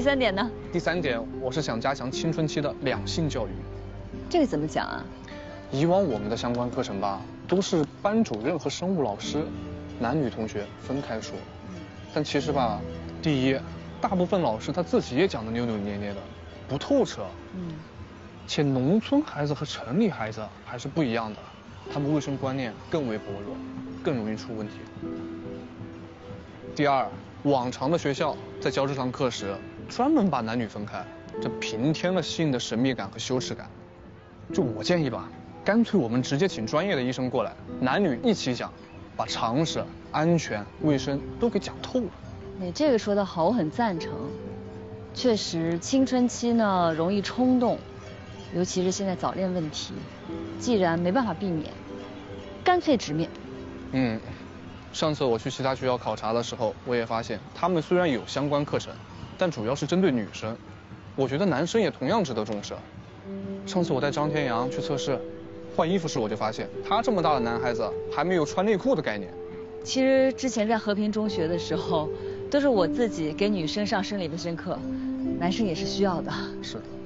第3点呢？ 第3点，我是想加强青春期的两性教育。 这个怎么讲啊？ 以往我们的相关课程吧，都是班主任和生物老师，男女同学分开说。但其实吧，第一，大部分老师他自己也讲得扭扭捏捏的，不透彻。且农村孩子和城里孩子还是不一样的，他们卫生观念更为薄弱，更容易出问题。第二，往常的学校在教这堂课时，专门把男女分开，这平添了性的神秘感和羞耻感。就我建议吧，干脆我们直接请专业的医生过来，男女一起讲，把常识、安全、卫生都给讲透了。 你这个说得好，我很赞成。确实，青春期呢容易冲动，尤其是现在早恋问题，既然没办法避免，干脆直面。 上次我去其他学校考察的时候，我也发现他们虽然有相关课程，但主要是针对女生。我觉得男生也同样值得重视。上次我带张天阳去测试，换衣服时我就发现，他这么大的男孩子还没有穿内裤的概念。 其实之前在和平中学的时候，都是我自己给女生上生理卫生课，男生也是需要的。 是。